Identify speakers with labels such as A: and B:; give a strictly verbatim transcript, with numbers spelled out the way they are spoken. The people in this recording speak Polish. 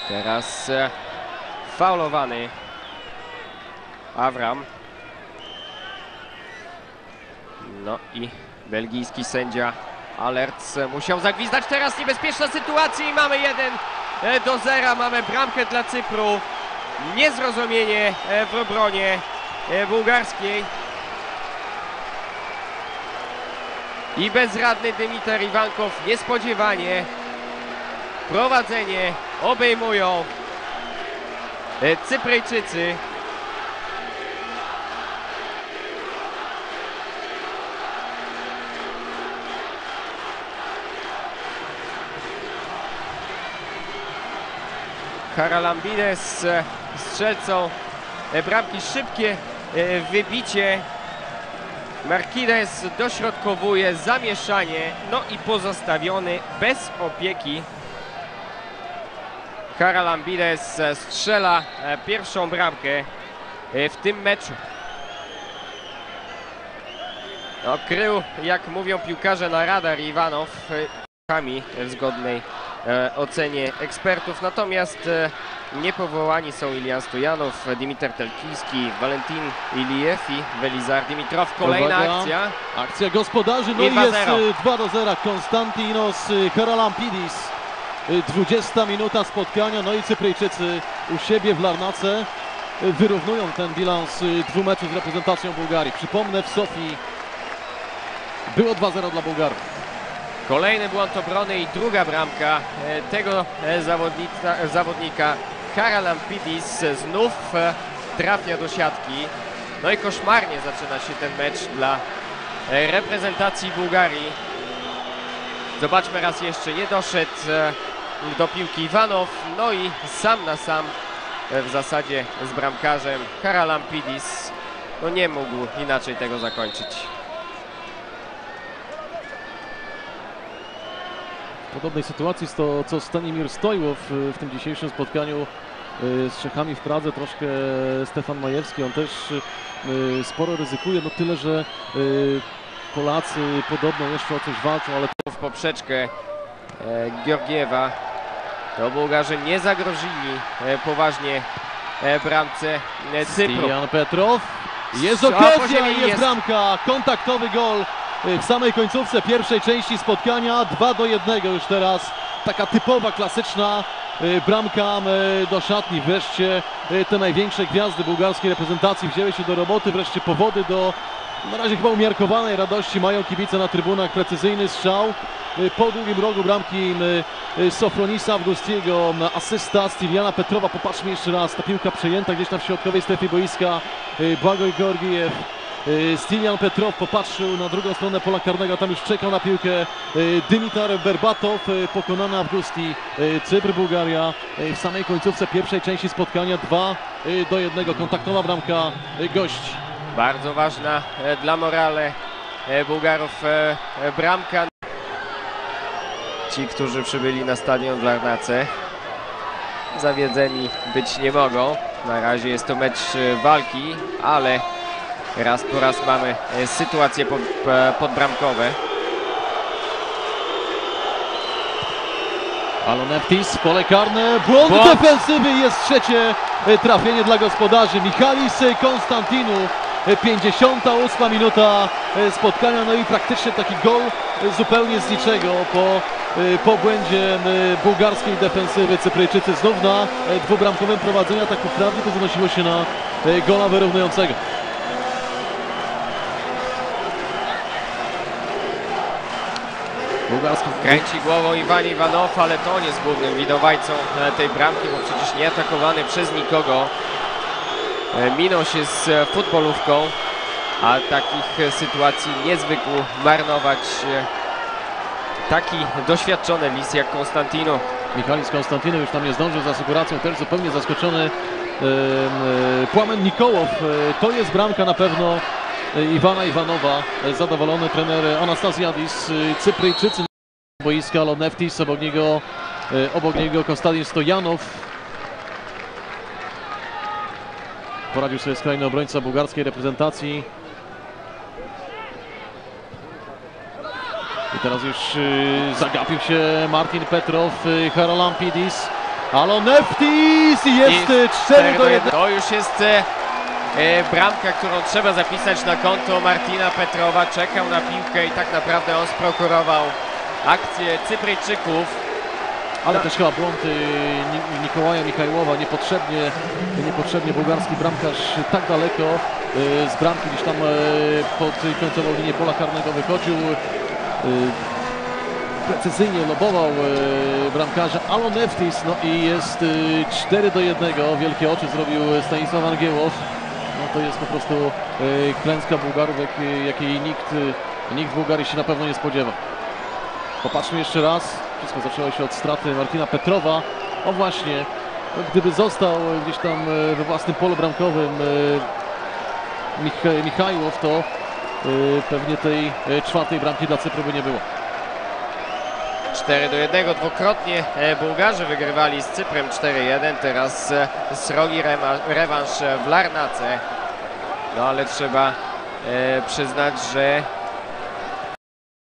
A: Teraz e, faulowany Avram. No i belgijski sędzia Alerts musiał zagwizdać. Teraz niebezpieczna sytuacja i mamy jeden do zera. Mamy bramkę dla Cypru. Niezrozumienie w obronie bułgarskiej. I bezradny Dimitar Ivankow niespodziewanie prowadzenie obejmują Cypryjczycy. Karalambides strzelcą bramki, szybkie wybicie. Marquinez dośrodkowuje zamieszanie, no i pozostawiony bez opieki. Karalambides strzela pierwszą bramkę w tym meczu. No, krył, jak mówią piłkarze, na radar Iwanow w zgodnej ocenie ekspertów, natomiast niepowołani są Ilian Stojanow, Dimitar Telkiński, Valentin Ilijew i Velizar Dimitrov. Kolejna
B: Uwaga.
A: akcja.
B: Akcja gospodarzy, no i, i jest dwa do zera. Konstantinos Karalampidis. dwudziesta minuta spotkania, no i Cypryjczycy u siebie w Larnace wyrównują ten bilans dwóch meczów z reprezentacją Bułgarii. Przypomnę, w Sofii było dwa zero dla Bułgarów.
A: Kolejny błąd obrony i druga bramka tego zawodnika, zawodnika. Karalampidis znów trafia do siatki. No i koszmarnie zaczyna się ten mecz dla reprezentacji Bułgarii. Zobaczmy raz jeszcze, nie doszedł do piłki Iwanow, no i sam na sam w zasadzie z bramkarzem. Karalampidis no nie mógł inaczej tego zakończyć.
B: W podobnej sytuacji jest to, co Stanimir Stojłow w tym dzisiejszym spotkaniu z Czechami w Pradze. Troszkę Stefan Majewski, on też sporo ryzykuje, no tyle, że Polacy podobno jeszcze o coś walczą, ale
A: w poprzeczkę Georgiewa to Bułgarzy nie zagrozili poważnie bramce Cypru.
B: Stilian Petrow, jest okazja, jest, jest bramka, kontaktowy gol w samej końcówce pierwszej części spotkania. Dwa do jednego już teraz, taka typowa, klasyczna bramka do szatni. Wreszcie te największe gwiazdy bułgarskiej reprezentacji wzięły się do roboty, wreszcie powody do na razie chyba umiarkowanej radości mają kibice na trybunach. Precyzyjny strzał po długim rogu bramki Sofronisa Avgustiego, asysta Stiliana Petrowa. Popatrzmy jeszcze raz, ta piłka przejęta gdzieś tam w środkowej strefie boiska. Błagoj Georgiew, Stilian Petrow popatrzył na drugą stronę pola karnego, tam już czekał na piłkę Dimitar Berbatow, pokonany Avgusti. Cypr, Bułgaria w samej końcówce pierwszej części spotkania. Dwa do jednego, kontaktowa bramka gości.
A: Bardzo ważna dla morale Bułgarów bramka. Ci, którzy przybyli na stadion w Larnace, zawiedzeni być nie mogą. Na razie jest to mecz walki, ale raz po raz mamy sytuacje pod, podbramkowe.
B: Aloneftis, pole karne, błąd, błąd defensywy, jest trzecie trafienie dla gospodarzy. Michalis Konstantinu, pięćdziesiąta ósma minuta spotkania, no i praktycznie taki gol zupełnie z niczego po, po błędzie bułgarskiej defensywy. Cypryjczycy znów na dwubramkowym prowadzeniu, tak poprawnie to zanosiło się na gola wyrównującego.
A: Bułgarski kręci głową Iwan Iwanow, ale to on jest głównym winowajcą tej bramki, bo przecież nie atakowany przez nikogo. Minął się z futbolówką, a takich sytuacji nie zwykł marnować taki doświadczony lis jak Konstantino.
B: Michalis Konstantino już tam nie zdążył z asekuracją, też zupełnie zaskoczony yy, yy, Płamen Nikołow. Yy, to jest bramka na pewno Iwana Iwanowa. Zadowolony trener Anastasiadis. Yy, Cypryjczycy boiska, Aloneftis, obok niego, yy, obok niego Konstantin Stojanow. Poradził sobie skrajny obrońca bułgarskiej reprezentacji. I teraz już yy, zagapił się Martin Petrow, yy, Karalampidis. Aloneftis i jest
A: I
B: cztery do jednego.
A: To już jest e, e, bramka, którą trzeba zapisać na konto Martina Petrowa. Czekał na piłkę i tak naprawdę on sprokurował akcję Cypryjczyków.
B: Ale
A: no.
B: też chyba błąd y, Ni- Mikołaja Michajłowa, niepotrzebnie, niepotrzebnie bułgarski bramkarz tak daleko y, z bramki, gdzieś tam y, pod końcową linię pola karnego wychodził. Y, precyzyjnie lobował y, bramkarza Aloneftis, no i jest y, cztery do jednego. Wielkie oczy zrobił Stanisław Angiełow. No to jest po prostu y, klęska Bułgarów, jak, jakiej nikt, y, nikt w Bułgarii się na pewno nie spodziewa. Popatrzmy jeszcze raz. Wszystko zaczęło się od straty Martina Petrowa. O właśnie, no gdyby został gdzieś tam we własnym polu bramkowym Mich- Michajłow, to y, pewnie tej y, czwartej bramki dla Cypru by nie było.
A: cztery do jednego. Dwukrotnie e, Bułgarzy wygrywali z Cyprem cztery jeden. Teraz e, srogi rema- rewanż w Larnace. No ale trzeba e, przyznać, że